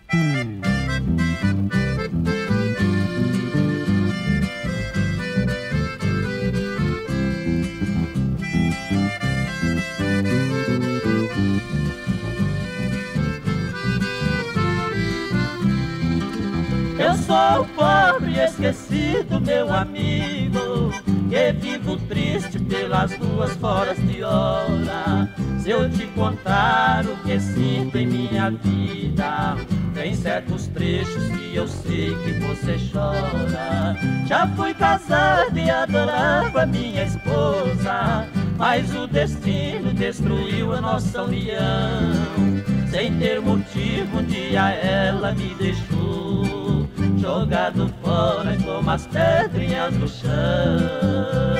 Eu sou o pobre esquecido, meu amigo, que vivo triste pelas ruas fora de hora. Se eu te contar o que sinto em minha vida, tem certos trechos que eu sei que você chora. Já fui casado e adorava minha esposa, mas o destino destruiu a nossa união. Sem ter motivo, um dia ela me deixou, jogado fora como as pedrinhas no chão.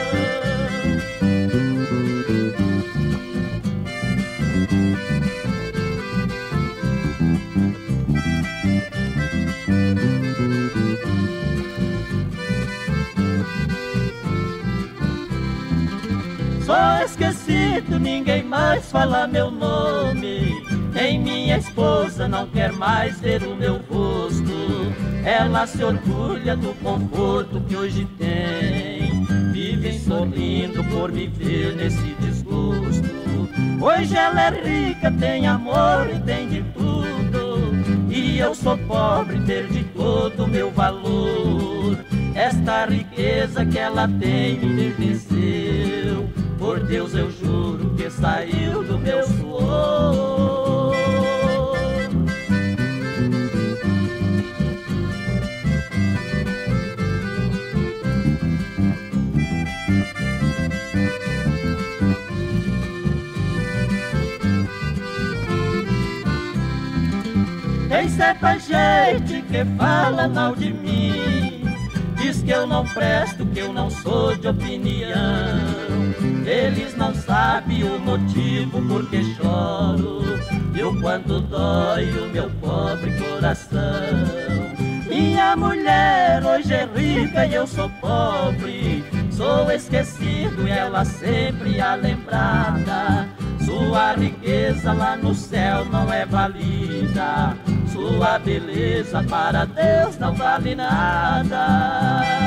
Sou esquecido, ninguém mais fala meu nome, nem minha esposa não quer mais ver o meu rosto. Ela se orgulha do conforto que hoje tem, vive sorrindo por me ver nesse desgosto. Hoje ela é rica, tem amor e tem de tudo, e eu sou pobre, perdi todo o meu valor. Esta riqueza que ela tem me enriqueceu, por Deus eu juro que saiu do meu suor. Tem certa gente que fala mal de mim, diz que eu não presto, que eu não sou de opinião. Eles não sabem o motivo por que choro, e o quanto dói o meu pobre coração. Minha mulher hoje é rica e eu sou pobre, sou esquecido e ela sempre a lembrada. Sua riqueza lá no céu não é valida, sua beleza para Deus não vale nada.